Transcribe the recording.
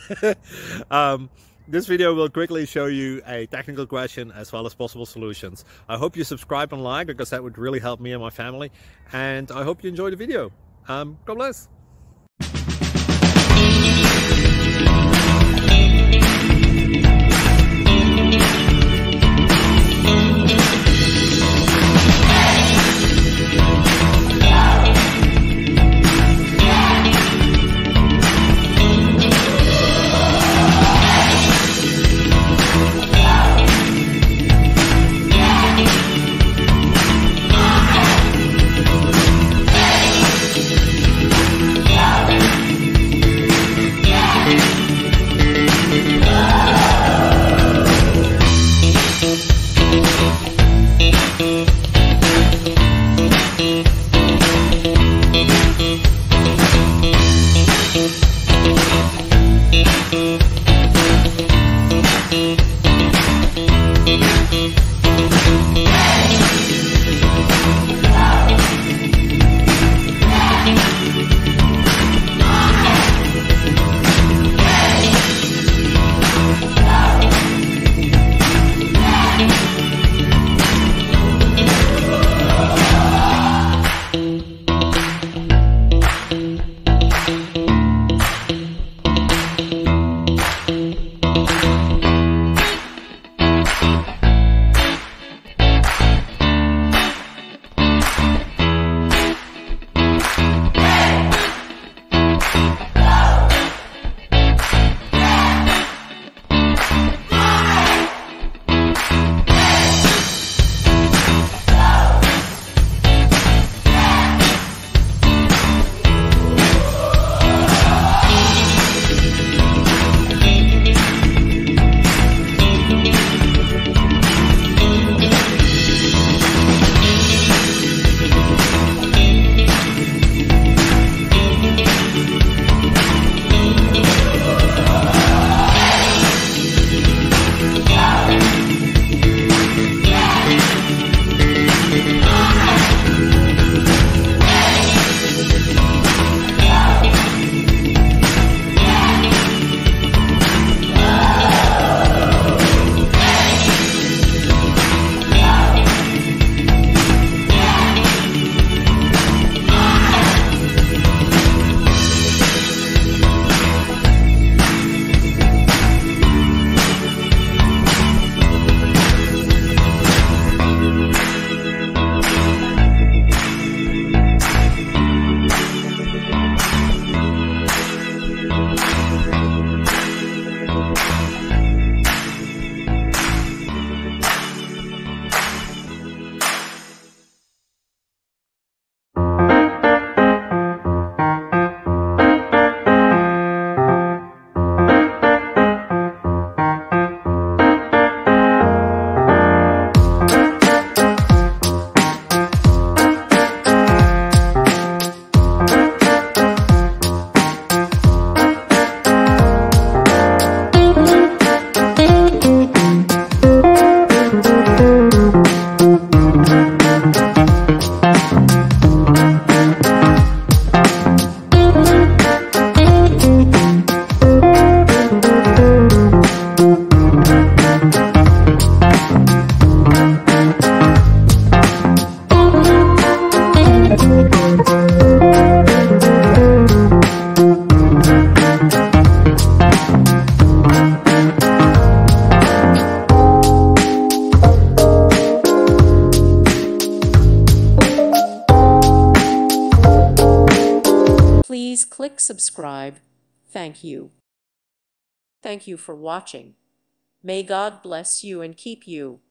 um, this video will quickly show you a technical question as well as possible solutions. I hope you subscribe and like, because that would really help me and my family. And I hope you enjoy the video. God bless. Please click subscribe. Thank you. Thank you for watching. May God bless you and keep you.